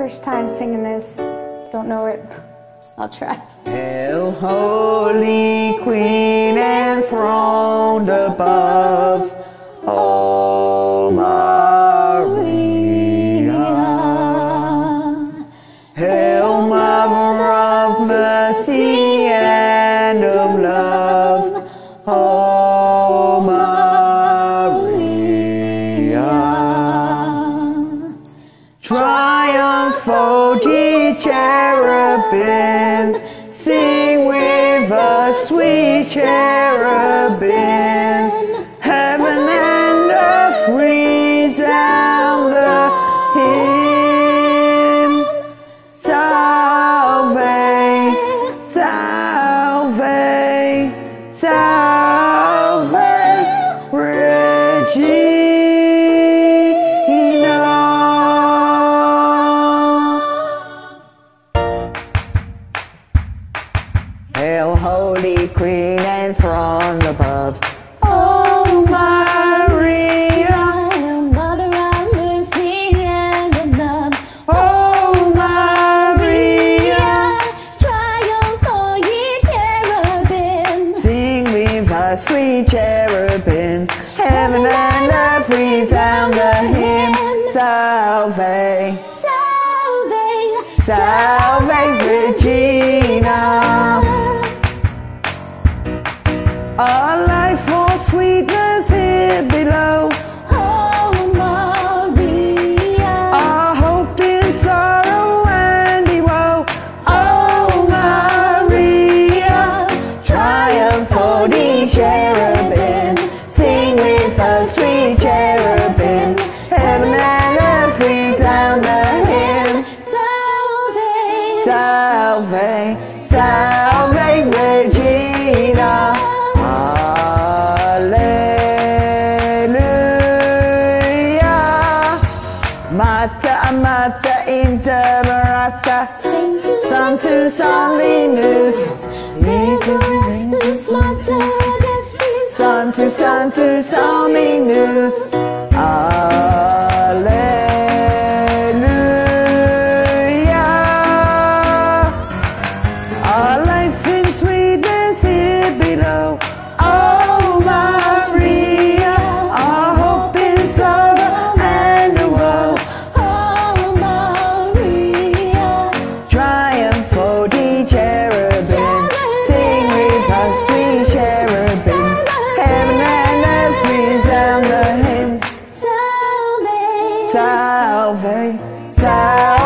First time singing this. Don't know it. I'll try. Hail, Holy Queen, enthroned above, O Maria. Hail, Mother of mercy and of love, O Maria. Triumph, O ye cherubim, sing with us, sweet cherubim. Heaven and earth resound the hymn. Salve, salve, salve, Regina. Hail, Holy Queen, enthroned above, Oh Maria, Hail Mother of mercy and of love. O Maria. Triumph, O ye cherubim. Sing with us, sweet cherubim. Heaven and earth resound the hymn. Salve, Salve, salve, Regina. Our life for sweetness here below, Oh Maria, our hope in sorrow and in woe. Oh Maria, Triumph for the cherubim, sing with us, sweet cherubim. Heaven and earth resound the hymn. Salve, Salve, salve, Regina. Alleluia. Mater, Mater Intemerata, Sanctus Solinus, Sanctus Mater Despis, Sanctus, Sanctus Solinus. Alleluia. Our life in sweetness here below, oh Maria. Our hope in sorrow and in woe, Oh Maria, triumph for the cherubim, sing with us, sweet cherubim. Heaven and earth resound the hymn. Salve, Salve, salve.